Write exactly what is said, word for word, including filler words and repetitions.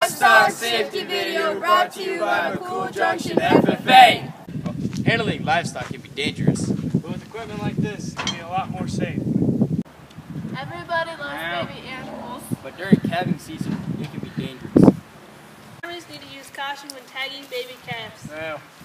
Livestock safety video brought to you by McCool Junction F F A. Handling livestock can be dangerous, but with equipment like this, it can be a lot more safe. Everybody loves Wow. baby animals, but during calving season, it can be dangerous. farmers need to use caution when tagging baby calves. Now,